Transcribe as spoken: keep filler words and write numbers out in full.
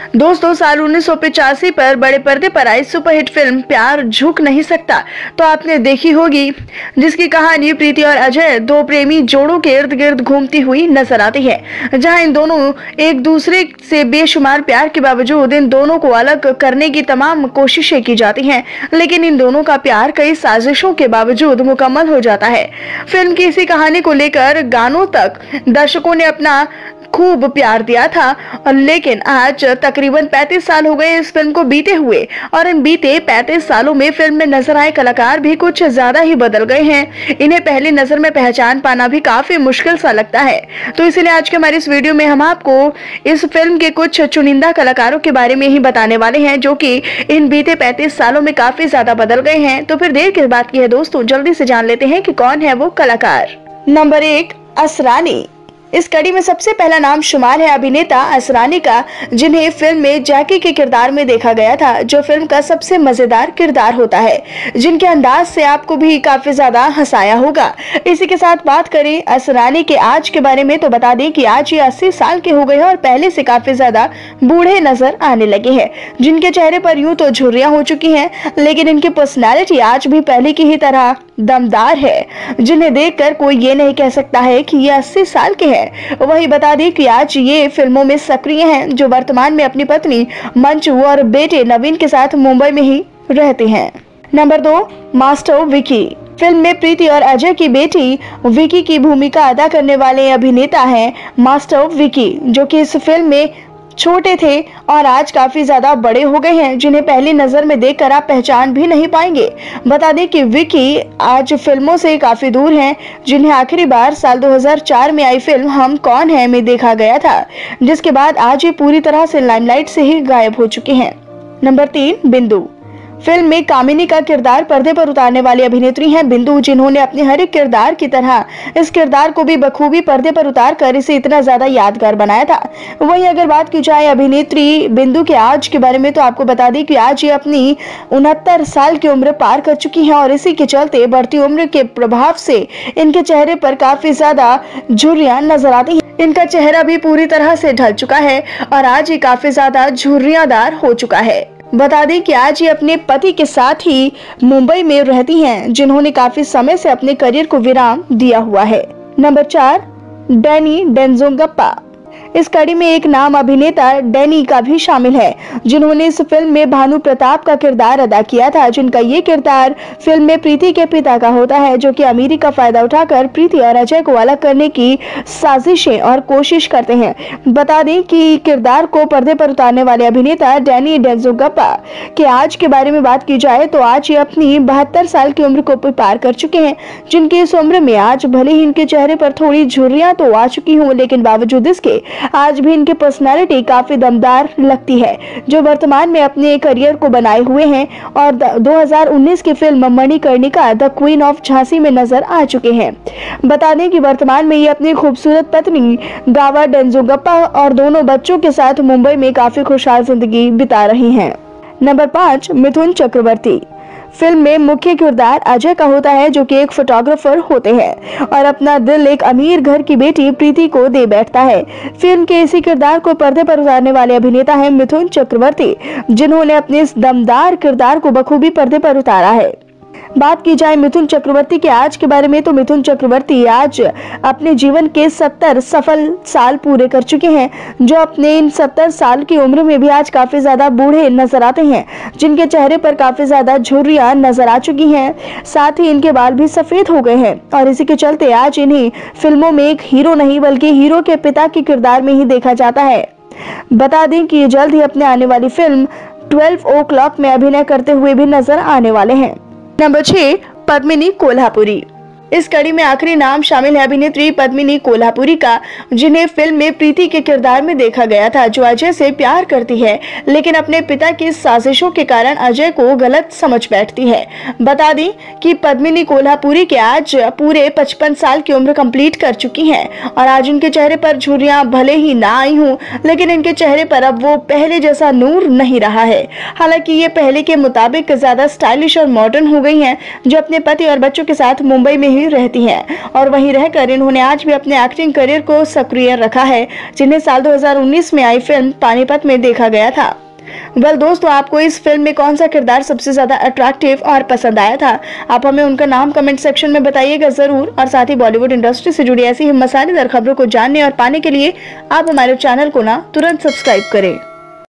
दोस्तों, साल उन्नीस सौ पिचासी पर बड़े पर्दे पर आई सुपरहिट फिल्म प्यार झुक नहीं सकता तो आपने देखी होगी, जिसकी कहानी प्रीति और अजय दो प्रेमी जोड़ों के इर्द गिर्द घूमती हुई नजर आती है, जहां इन दोनों एक दूसरे से बेशुमार प्यार के बावजूद इन दोनों को अलग करने की तमाम कोशिशें की जाती हैं, लेकिन इन दोनों का प्यार कई साजिशों के बावजूद मुकम्मल हो जाता है। फिल्म की इसी कहानी को लेकर गानों तक दर्शकों ने अपना खूब प्यार दिया था, और लेकिन आज तकरीबन पैंतीस साल हो गए इस फिल्म को बीते हुए, और इन बीते पैंतीस सालों में फिल्म में नजर आए कलाकार भी कुछ ज्यादा ही बदल गए हैं। इन्हें पहली नजर में पहचान पाना भी काफी मुश्किल सा लगता है। तो इसलिए आज के हमारी इस वीडियो में हम आपको इस फिल्म के कुछ चुनिंदा कलाकारों के बारे में ही बताने वाले हैं, जो कि इन बीते पैंतीस सालों में काफी ज्यादा बदल गए हैं। तो फिर देर किस बात की है दोस्तों, जल्दी से जान लेते हैं कि कौन है वो कलाकार। नंबर एक, असरानी। इस कड़ी में सबसे पहला नाम शुमार है अभिनेता असरानी का, जिन्हें फिल्म में जैकी के किरदार में देखा गया था, जो फिल्म का सबसे मजेदार किरदार होता है, जिनके अंदाज से आपको भी काफी ज्यादा हंसाया होगा। इसी के साथ बात करें असरानी के आज के बारे में, तो बता दें कि आज ये अस्सी साल के हो गए हैं और पहले से काफी ज्यादा बूढ़े नजर आने लगे हैं, जिनके चेहरे पर यूं तो झुर्रियां हो चुकी हैं, लेकिन इनकी पर्सनैलिटी आज भी पहले की ही तरह दमदार है, जिन्हें देखकर कोई ये नहीं कह सकता है कि ये अस्सी साल के हैं। वही बता दें कि आज ये फिल्मों में सक्रिय हैं, जो वर्तमान में अपनी पत्नी मंजू और बेटे नवीन के साथ मुंबई में ही रहते हैं। नंबर दो, मास्टर विकी। फिल्म में प्रीति और अजय की बेटी विकी की भूमिका अदा करने वाले अभिनेता हैं मास्टर विकी, जो कि इस फिल्म में छोटे थे और आज काफी ज्यादा बड़े हो गए हैं, जिन्हें पहली नजर में देखकर आप पहचान भी नहीं पाएंगे। बता दें कि विकी आज फिल्मों से काफी दूर हैं, जिन्हें आखिरी बार साल दो हज़ार चार में आई फिल्म हम कौन हैं में देखा गया था, जिसके बाद आज ये पूरी तरह से लाइमलाइट से ही गायब हो चुके हैं। नंबर तीन, बिंदु। फिल्म में कामिनी का किरदार पर्दे पर उतारने वाली अभिनेत्री हैं बिंदु, जिन्होंने अपने हर एक किरदार की तरह इस किरदार को भी बखूबी पर्दे पर उतार कर इसे इतना ज्यादा यादगार बनाया था। वहीं अगर बात की जाए अभिनेत्री बिंदु के आज के बारे में, तो आपको बता दें कि आज ये अपनी उनहत्तर साल की उम्र पार कर चुकी हैं, और इसी के चलते बढ़ती उम्र के प्रभाव से इनके चेहरे पर काफी ज्यादा झुर्रियां नजर आती हैं। इनका चेहरा भी पूरी तरह से ढल चुका है और आज ये काफी ज्यादा झुर्रियादार हो चुका है। बता दें कि आज ये अपने पति के साथ ही मुंबई में रहती हैं, जिन्होंने काफी समय से अपने करियर को विराम दिया हुआ है। नंबर चार, डैनी डेंजोंगप्पा। इस कड़ी में एक नाम अभिनेता डैनी का भी शामिल है, जिन्होंने इस फिल्म में भानु प्रताप का किरदार अदा किया था, जिनका ये किरदार फिल्म में प्रीति के पिता का होता है, जो कि अमीरी का फायदा उठाकर प्रीति और अजय को अलग करने की साजिशें और कोशिश करते हैं। बता दें कि किरदार को पर्दे पर उतारने वाले अभिनेता डैनी डेंजोंगप्पा के आज के बारे में बात की जाए, तो आज ये अपनी बहत्तर साल की उम्र को पार कर चुके हैं, जिनकी इस उम्र में आज भले ही इनके चेहरे पर थोड़ी झुर्रियां तो आ चुकी हों, लेकिन बावजूद इसके आज भी इनकी पर्सनालिटी काफी दमदार लगती है, जो वर्तमान में अपने करियर को बनाए हुए हैं और दो हज़ार उन्नीस की film Manikarnika the queen of Jhansi में नजर आ चुके हैं। बता दें कि वर्तमान में ये अपनी खूबसूरत पत्नी गावा डेंजोंगप्पा और दोनों बच्चों के साथ मुंबई में काफी खुशहाल जिंदगी बिता रही हैं। नंबर पाँच, मिथुन चक्रवर्ती। फिल्म में मुख्य किरदार अजय का होता है, जो कि एक फोटोग्राफर होते हैं और अपना दिल एक अमीर घर की बेटी प्रीति को दे बैठता है। फिल्म के इसी किरदार को पर्दे पर उतारने वाले अभिनेता हैं मिथुन चक्रवर्ती, जिन्होंने अपने इस दमदार किरदार को बखूबी पर्दे पर उतारा है। बात की जाए मिथुन चक्रवर्ती के आज के बारे में, तो मिथुन चक्रवर्ती आज अपने जीवन के सत्तर सफल साल पूरे कर चुके हैं, जो अपने इन सत्तर साल की उम्र में भी आज काफी ज्यादा बूढ़े नजर आते हैं, जिनके चेहरे पर काफी ज्यादा झुर्रियां नजर आ चुकी हैं, साथ ही इनके बाल भी सफेद हो गए हैं, और इसी के चलते आज इन्हें फिल्मों में एक हीरो नहीं बल्कि हीरो के पिता के किरदार में ही देखा जाता है। बता दें कि जल्द ही अपने आने वाली फिल्म ट्वेल्व ओ क्लॉक में अभिनय करते हुए भी नजर आने वाले हैं। नंबर छह, पद्मिनी कोल्हापुरी। इस कड़ी में आखिरी नाम शामिल है अभिनेत्री पद्मिनी कोल्हापुरी का, जिन्हें फिल्म में प्रीति के किरदार में देखा गया था, जो अजय से प्यार करती है, लेकिन अपने पिता की साजिशों के कारण अजय को गलत समझ बैठती है। बता दें कि पद्मिनी कोल्हापुरी के आज पूरे पचपन साल की उम्र कंप्लीट कर चुकी हैं, और आज उनके चेहरे पर झुर्रियां भले ही ना आई हूँ, लेकिन इनके चेहरे पर अब वो पहले जैसा नूर नहीं रहा है। हालांकि ये पहले के मुताबिक ज्यादा स्टाइलिश और मॉडर्न हो गई हैं, जो अपने पति और बच्चों के साथ मुंबई में ही रहती हैं और वहीं रहकर इन्होंने आज भी अपने एक्टिंग करियर को सक्रिय रखा है, जिन्हें साल दो हज़ार उन्नीस में आई फिल्म पानीपत में देखा गया था। वेल दोस्तों, आपको इस फिल्म में कौन सा किरदार सबसे ज्यादा अट्रैक्टिव और पसंद आया था? आप हमें उनका नाम कमेंट सेक्शन में बताइएगा जरूर। और साथ ही बॉलीवुड इंडस्ट्री से जुड़ी ऐसी ही मसालेदार खबरों को जानने और पाने के लिए आप हमारे चैनल को ना तुरंत सब्सक्राइब करें।